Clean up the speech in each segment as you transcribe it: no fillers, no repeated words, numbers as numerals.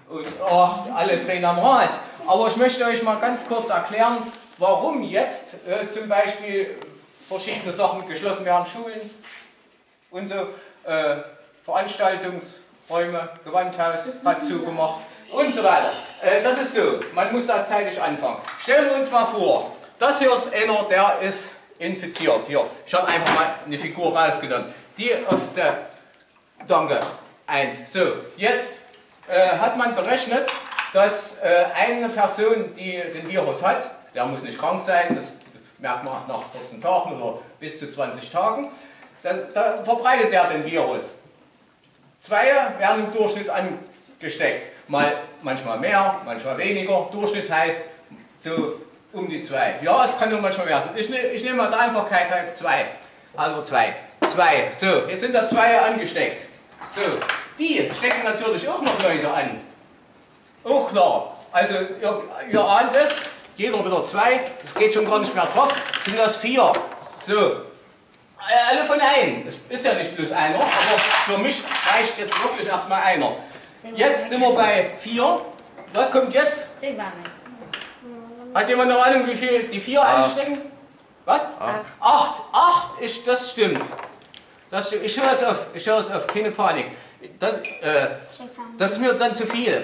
und alle drehen am Rad. Aber ich möchte euch mal ganz kurz erklären, warum jetzt zum Beispiel verschiedene Sachen geschlossen werden, Schulen und so, Veranstaltungsräume, Gewandhaus hat zugemacht und so weiter. Das ist so, man muss da zeitig anfangen. Stellen wir uns mal vor, das hier ist einer, der ist infiziert. Hier, ich habe einfach mal eine Figur rausgenommen. Die auf der, danke, 1. So, jetzt hat man berechnet, dass eine Person, die den Virus hat, der muss nicht krank sein, das merkt man erst nach 14 Tagen oder bis zu 20 Tagen, da verbreitet er den Virus. 2 werden im Durchschnitt angesteckt. Manchmal mehr, manchmal weniger. Durchschnitt heißt so um die 2. Ja, es kann nur manchmal mehr sein. Ich nehme mal der Einfachkeit halt 2. Also 2. 2. So, jetzt sind da 2 angesteckt. So, die stecken natürlich auch noch Leute an. Auch klar. Also ihr ahnt es, jeder wieder 2. Es geht schon gar nicht mehr drauf. Sind das 4. So. Alle von einem. Es ist ja nicht bloß einer, aber für mich reicht jetzt wirklich erstmal einer. Jetzt sind wir bei 4. Was kommt jetzt? Hat jemand noch Ahnung, wie viel die 4 einstecken? Was? 8. 8, das stimmt. Ich höre es auf, keine Panik. Das ist mir dann zu viel.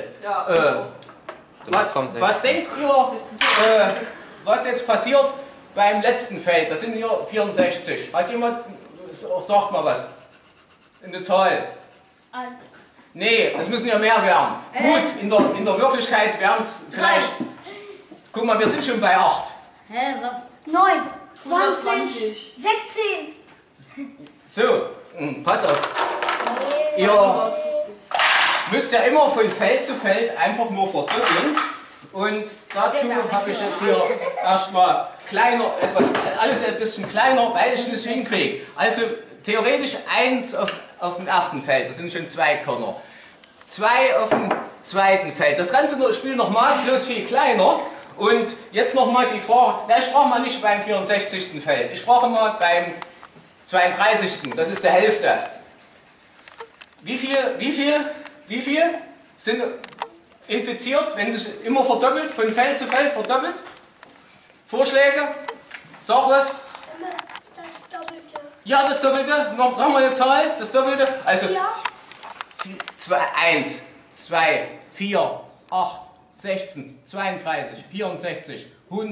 Was denkt ihr, was jetzt passiert beim letzten Feld? Das sind hier 64. Hat jemand, sagt mal was, in der Zahl? Nee, es müssen ja mehr werden. Gut, in der Wirklichkeit werden es vielleicht, guck mal, wir sind schon bei 8. Hä, was? 9, 20, 16. So, pass auf. Ihr müsst ja immer von Feld zu Feld einfach nur verdoppeln. Und dazu habe ich jetzt hier erstmal alles ein bisschen kleiner, weil ich nicht hinkriege. Also theoretisch 1 auf dem ersten Feld, das sind schon 2 Körner. 2 auf dem zweiten Feld. Das ganze Spiel nochmal, bloß viel kleiner. Und jetzt nochmal die Frage, ich sprach mal nicht beim 64. Feld, ich sprach mal beim 32. Das ist der Hälfte. Wie viel sind infiziert, wenn sich immer verdoppelt, von Feld zu Feld verdoppelt? Vorschläge? Sag was. Das Doppelte. Ja, das Doppelte. Noch, sag mal eine Zahl, das Doppelte. Also 1, 2, 4, 8, 16, 32, 64,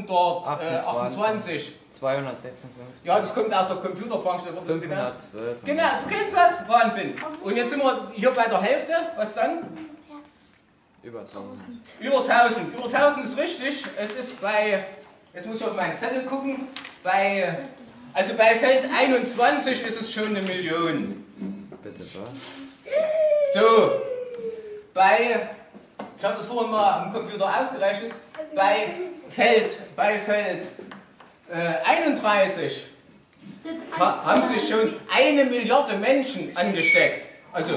128. 256. Ja, das kommt aus der Computerbranche. 512. Genau, du kennst das? Wahnsinn. Und jetzt sind wir hier bei der Hälfte. Was dann? Über 1000. Über 1000. Über 1000 ist richtig. Es ist bei, jetzt muss ich auf meinen Zettel gucken, also bei Feld 21 ist es schon 1 Million. Bitte, was? So, ich habe das vorhin mal am Computer ausgerechnet, bei Feld 31 haben sich schon 1 Milliarde Menschen angesteckt. Also,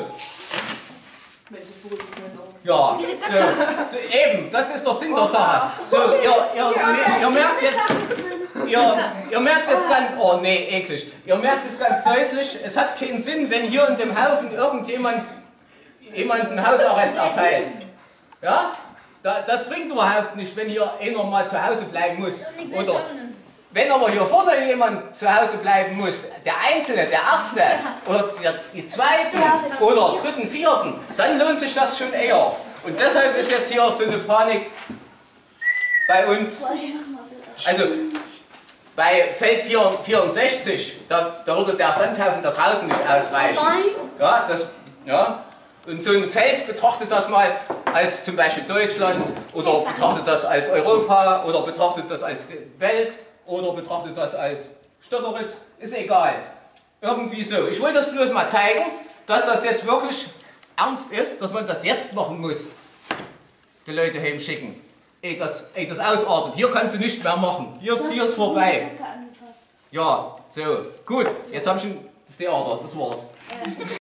ja, so, eben, das ist der Sinn der Sache. So, ihr merkt jetzt ganz, oh nee, eklig. Ihr merkt jetzt ganz deutlich, es hat keinen Sinn, wenn hier in dem Haufen irgendjemand einen Hausarrest erteilt. Ja? Das bringt überhaupt nicht, wenn hier einer mal zu Hause bleiben muss. Oder wenn aber hier vorne jemand zu Hause bleiben muss, der Einzelne, der Erste oder die Zweiten oder Dritten, Vierten, dann lohnt sich das schon eher. Und deshalb ist jetzt hier so eine Panik bei uns. Also bei Feld 64, da würde der Sandhaufen da draußen nicht ausreichen. Ja. Und so ein Feld betrachtet das mal als zum Beispiel Deutschland oder betrachtet das als Europa oder betrachtet das als Welt oder betrachtet das als Stötteritz, ist egal. Irgendwie so. Ich wollte das bloß mal zeigen, dass das jetzt wirklich ernst ist, dass man das jetzt machen muss. Die Leute heimschicken. Ehe das ausartet. Hier kannst du nicht mehr machen. Hier ist vorbei. Ja, so. Gut, jetzt habe ich das Theater, das war's.